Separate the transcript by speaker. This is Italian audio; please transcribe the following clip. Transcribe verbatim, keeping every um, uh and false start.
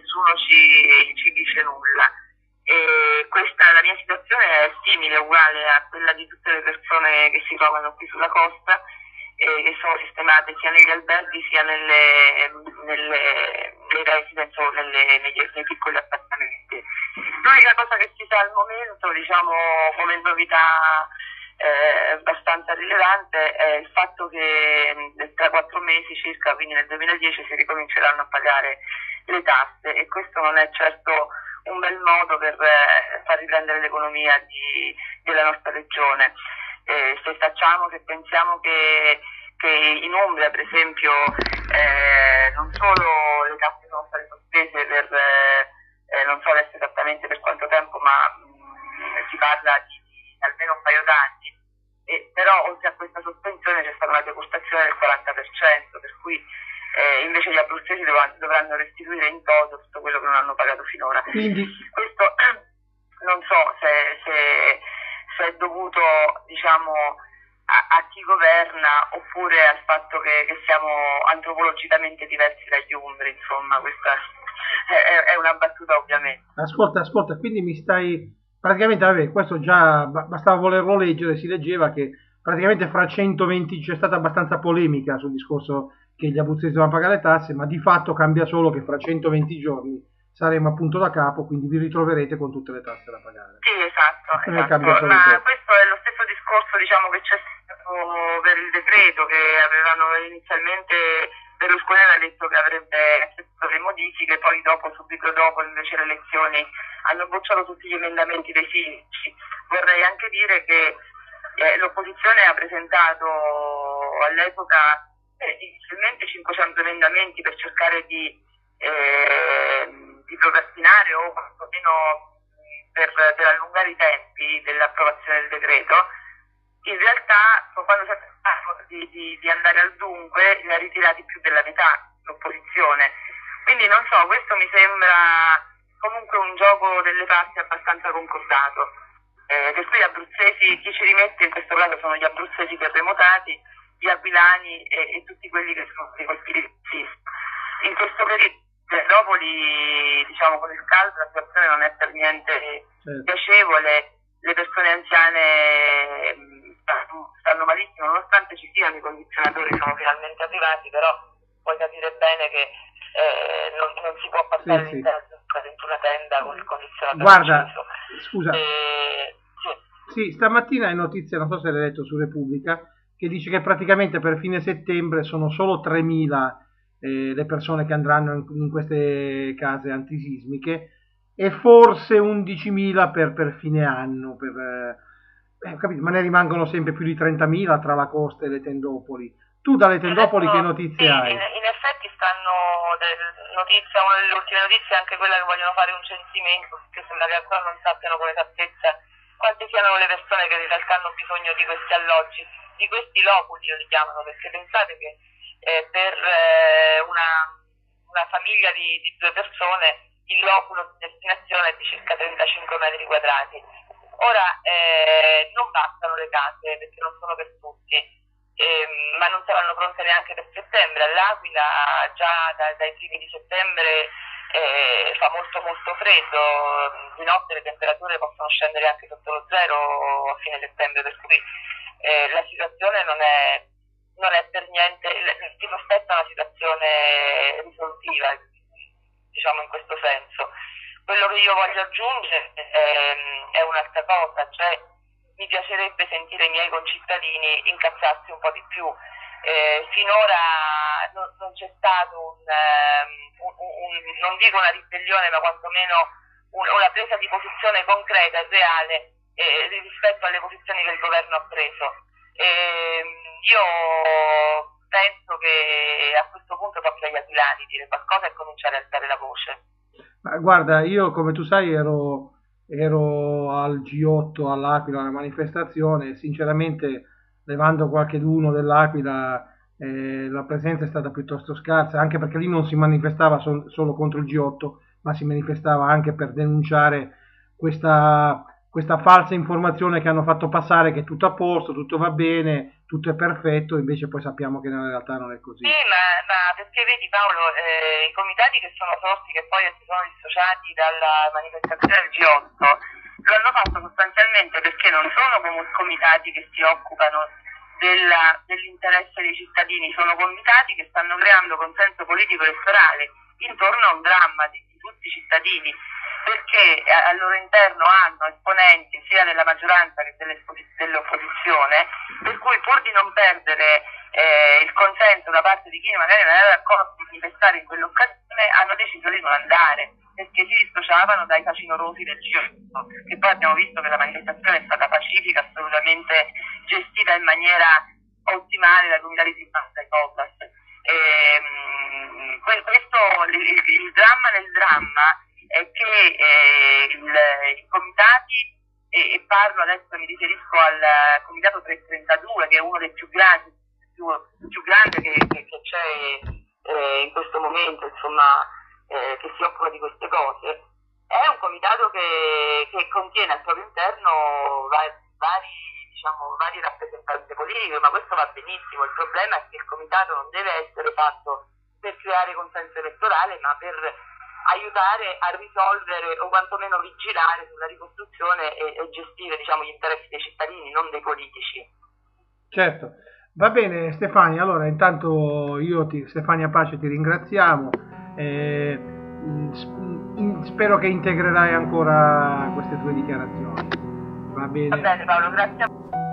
Speaker 1: nessuno ci, ci dice nulla. E questa, la mia situazione è simile, uguale a quella di tutte le persone che si trovano qui sulla costa, eh, che sono sistemate sia negli alberghi sia nelle, nelle, nelle residence o nelle, negli, nei piccoli appartamenti. L'unica cosa che si sa al momento, diciamo, come novità eh, abbastanza rilevante, è il fatto che tra quattro mesi circa, quindi nel duemiladieci, si ricominceranno a pagare le tasse, e questo non è certo un bel modo per eh, far riprendere l'economia di, della nostra regione. Eh, se facciamo, se pensiamo che, che in Umbria, per esempio, eh, non solo le tasse sono state sospese per, eh, non so adesso esattamente per quanto tempo, ma mh, si parla di, di almeno un paio d'anni, e, però oltre a questa sospensione c'è stata una decurtazione del quaranta per cento, per cui eh, invece gli abruzzesi dov- dovranno restituire in toto tutto quello che non hanno pagato finora.
Speaker 2: Quindi
Speaker 1: questo non so se, se, se è dovuto, diciamo, a, a chi governa, oppure al fatto che, che siamo antropologicamente diversi dagli umbri, insomma, questa è, è una battuta ovviamente.
Speaker 2: ascolta, ascolta, quindi mi stai praticamente, vabbè, questo già ba- bastava volerlo leggere, si leggeva che praticamente fra centoventi c'è stata abbastanza polemica sul discorso che gli abruzzesi devono pagare le tasse, ma di fatto cambia solo che fra centoventi giorni saremo appunto da capo, quindi vi ritroverete con tutte le tasse da pagare.
Speaker 1: Sì, esatto,
Speaker 2: Non
Speaker 1: esatto.
Speaker 2: cambia solo
Speaker 1: Ma
Speaker 2: questo.
Speaker 1: questo è lo stesso discorso, diciamo, che c'è stato per il decreto, che avevano inizialmente Berlusconi aveva detto che avrebbe accettato le modifiche, poi dopo, subito dopo, invece le elezioni, hanno bocciato tutti gli emendamenti dei sindaci. Vorrei anche dire che eh, l'opposizione ha presentato all'epoca eh, inizialmente cinquecento emendamenti per cercare di, eh, di procrastinare o quantomeno per, per allungare i tempi dell'approvazione del decreto. In realtà, quando si è trattato di, di, di andare al dunque, ne ha ritirati più della metà l'opposizione. Quindi non so, questo mi sembra comunque un gioco delle parti abbastanza concordato. Eh, per cui gli abruzzesi, chi ci rimette in questo caso sono gli abruzzesi terremotati, gli aquilani e, e tutti quelli che sono stati colpiti dal sisma. In questo periodo, dopo li, diciamo, con il caldo la situazione non è per niente
Speaker 2: Certo.
Speaker 1: piacevole, le persone anziane mh, stanno, stanno malissimo, nonostante ci siano i condizionatori, sono finalmente arrivati, però puoi capire bene che eh, non, non si può passare
Speaker 2: Sì, sì.
Speaker 1: all'interno di una tenda con il condizionatore
Speaker 2: Guarda,
Speaker 1: acceso.
Speaker 2: scusa,
Speaker 1: E, sì.
Speaker 2: sì, stamattina è notizia, non so se l'hai letto su Repubblica, che dice che praticamente per fine settembre sono solo tremila eh, le persone che andranno in, in queste case antisismiche e forse undicimila per, per fine anno, per, eh, eh, capito? Ma ne rimangono sempre più di trentamila tra la costa e le tendopoli. Tu dalle tendopoli che notizie
Speaker 1: sì,
Speaker 2: hai?
Speaker 1: In, in effetti stanno del- notizia, una delle ultime notizie è anche quella che vogliono fare un censimento, perché sembra che ancora non sappiano con esattezza quante siano le persone che in realtà hanno bisogno di questi alloggi, di questi loculi li chiamano, perché pensate che eh, per eh, una, una famiglia di, di due persone il loculo di destinazione è di circa trentacinque metri quadrati. Ora eh, non bastano le case perché non sono per tutti, ehm, ma non saranno pronte neanche per settembre. All'Aquila già da, dai primi di settembre eh, fa molto molto freddo, di notte le temperature possono scendere anche sotto lo zero a fine settembre, per cui eh, la situazione non è, non è per niente, si prospetta una situazione risolutiva, diciamo, in questo senso. Quello che io voglio aggiungere ehm, è un'altra cosa, cioè mi piacerebbe sentire i miei concittadini incazzarsi un po' di più. Eh, finora non, non c'è stato un, um, un, un, non dico una ribellione, ma quantomeno un, una presa di posizione concreta e reale eh, rispetto alle posizioni che il governo ha preso. Eh, io penso che a questo punto tocca agli aquilani dire qualcosa e cominciare a alzare la voce.
Speaker 2: Ma guarda, io come tu sai ero, ero al G otto all'Aquila, alla manifestazione, e sinceramente levando qualcheduno dell'Aquila eh, la presenza è stata piuttosto scarsa, anche perché lì non si manifestava sol- solo contro il G otto, ma si manifestava anche per denunciare questa, questa falsa informazione che hanno fatto passare che è tutto a posto, tutto va bene, tutto è perfetto, invece poi sappiamo che nella realtà non è così.
Speaker 1: Sì, ma, ma perché vedi Paolo, eh, i comitati che sono sorti, che poi si sono dissociati dalla manifestazione del G otto, lo hanno fatto sostanzialmente perché non sono come comitati che si occupano della, dell'interesse dei cittadini, sono comitati che stanno creando consenso politico elettorale intorno a un dramma di, di tutti i cittadini, perché al loro interno hanno esponenti sia della maggioranza che dell'opposizione, per cui pur di non perdere eh, il consenso da parte di chi magari non era d'accordo di manifestare in quell'occasione, hanno deciso di non andare, perché si dissociavano dai facinorosi del G otto, che poi abbiamo visto che la manifestazione è stata pacifica, assolutamente gestita in maniera ottimale dai comitati di base dai Cobas. Ehm, questo, il, il dramma del dramma è che eh, il, i comitati, e, e parlo adesso, mi riferisco al comitato trecentotrentadue, che è uno dei più grandi, più, più grande che, che, che c'è eh, in questo momento, insomma, eh, che si occupa di queste cose, è un comitato che, che contiene al proprio interno vari, vari, diciamo, varie rappresentanze politiche, ma questo va benissimo. Il problema è che il comitato non deve essere fatto per creare consenso elettorale, ma per aiutare a risolvere o quantomeno vigilare sulla ricostruzione e, e gestire, diciamo, gli interessi dei cittadini, non dei politici.
Speaker 2: Certo, va bene Stefania, allora intanto io ti, Stefania Pace ti ringraziamo, eh, in, spero che integrerai ancora queste tue dichiarazioni, va bene?
Speaker 1: Va bene Paolo, grazie a